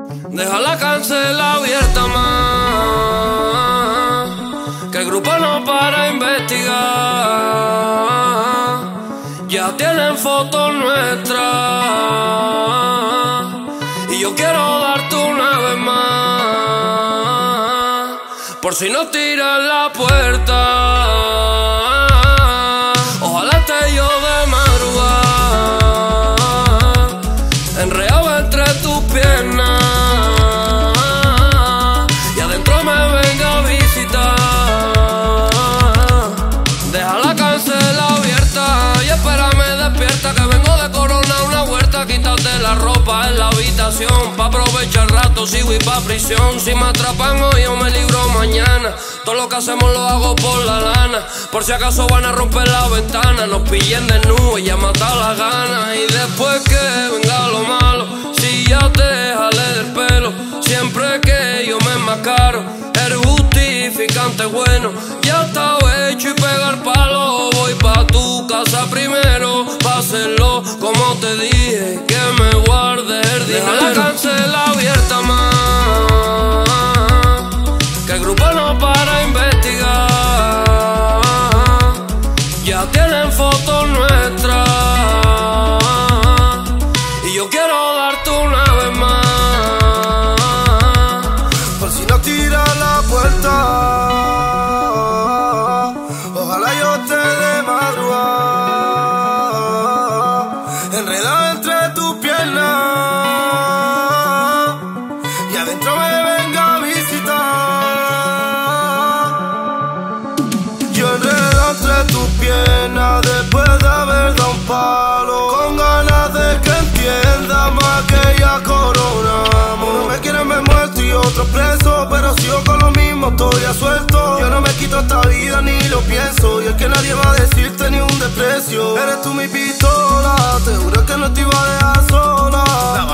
Deja la cárcel abierta más, que el grupo no para investigar. Ya tienen fotos nuestras y yo quiero darte una vez más, por si nos tiran la puerta. Ojalá esté yo de madrugada, enredado entre tus piernas, y adentro me venga a visitar. Deja la cárcel abierta y espérame despierta, que vengo de coronar una huerta. Quítate la ropa en la habitación, pa' aprovechar el rato si voy pa' prisión. Si me atrapan hoy yo me libro mañana, todo lo que hacemos lo hago por la lana. Por si acaso van a romper la ventana, nos pillen desnudos y ya mata las ganas. Y después que venga lo malo, si ya te jalé del pelo, siempre que yo me enmascaro, el justificante bueno ya está hecho y pegar palo. Voy pa' tu casa primero, pa' hacerlo como te dije, que me guarde el dinero. Deja la cárcel abierta más, que el grupo no para investigar. Ya tienen fotos nuestras y yo quiero darte una vez más, por si nos tira la puerta. Ojalá yo esté de madrugada, enredado entre tus piernas, y adentro me venga a visitar. Yo enredado entre tus piernas después de haber dado un palo, con ganas de que entienda más que ya coronamos. Uno me quieren ver muerto y otro preso, pero sigo con lo mismo, estoy a suelto. Yo no me quito esta vida ni lo pienso, y es que nadie va a decirte ni un desprecio. Eres tú mi pistola, te juro que no te iba a dejar sola.